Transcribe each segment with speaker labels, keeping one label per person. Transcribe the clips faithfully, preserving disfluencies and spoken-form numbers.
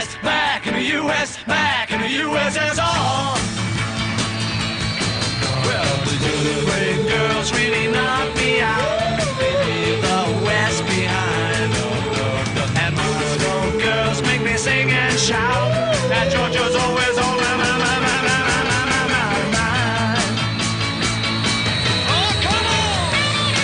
Speaker 1: S, back in the U S, back in the U S S R. Well, the Ukraine girls really knock me out. They leave the West behind. And Moscow girls make me sing and shout. And Georgia's always on my mind, my mind, my mind, my mind, my mind. Oh, come on!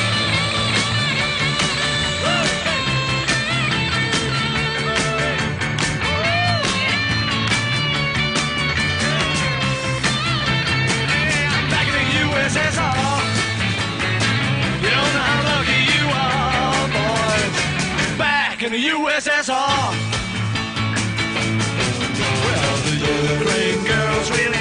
Speaker 1: I'm back in the U S S R. You don't know how lucky you are, boys. Back in the U S S R. Well, the Ukraine girls really